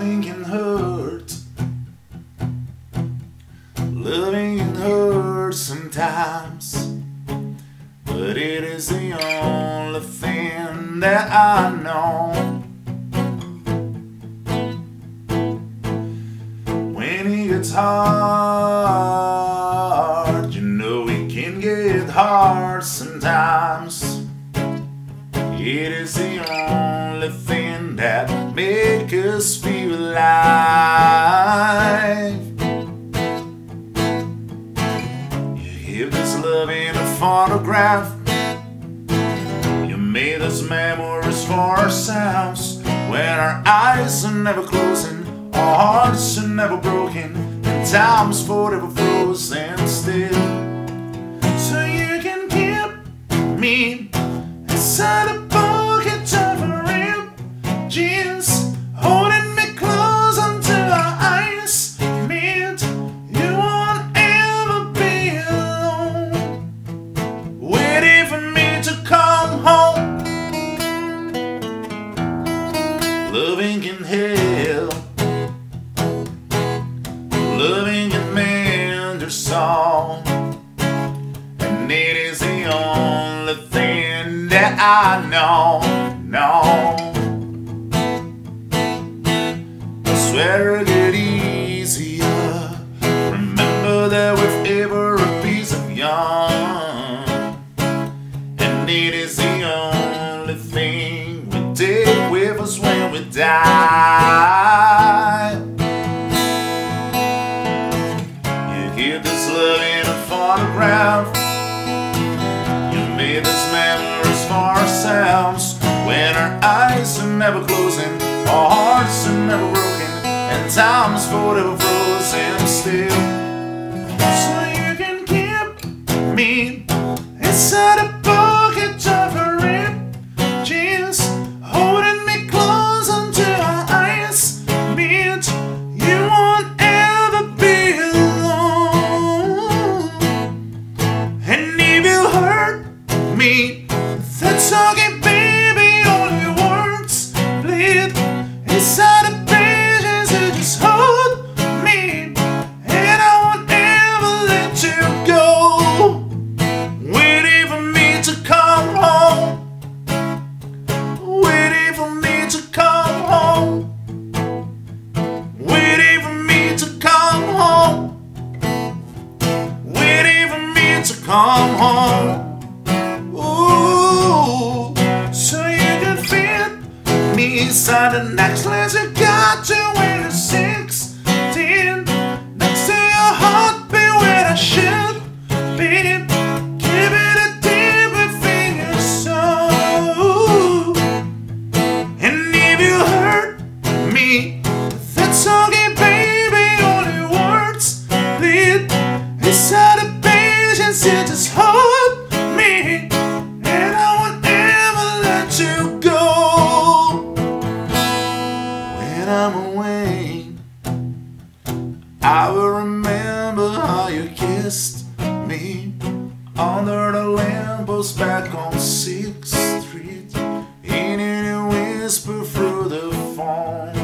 Loving can hurt. Loving can hurt sometimes, but it is the only thing that I know. When it gets hard, you know it can get hard sometimes. It is the only thing that makes us feel alive. You give this love in a photograph. You made us memories for ourselves. When our eyes are never closing, our hearts are never broken, and time's forever frozen still. So you can keep me inside a pocket of a ripped jeans, holding me close until our eyes meet. You won't ever be alone, waiting for me to come home. Loving can heal. Loving can mend your soul, and it is the only thing that I know. I swear it'll get easier. Remember that with every piece of yarn, and it is the only thing we take with us when we die. Keep this love in a photograph. You made us memories for ourselves. When our eyes are never closing, our hearts are never broken, and time's forever frozen still. So you can keep me inside a pocket of a ripped jeans, holding me close until our eyes meet. You won't ever be alone. And if you hurt me, that's okay, baby. All your words bleed inside the pages. You just hold me, and I won't ever let you go. Waiting for me to come home. Waiting for me to come home. Waiting for me to come home. Waiting for me to come home. Ooh, so you can fit me inside the necklace you got to when you're 16. Next to your heartbeat when I should be. Give it a deep within your soul. And if you hurt me, that's okay, baby. All your words bleed inside the pages. You just hold me, and I won't ever let you go. When I'm away, I will remember how you kissed me under the lamppost back on 6th Street. Hearing you whisper through the phone.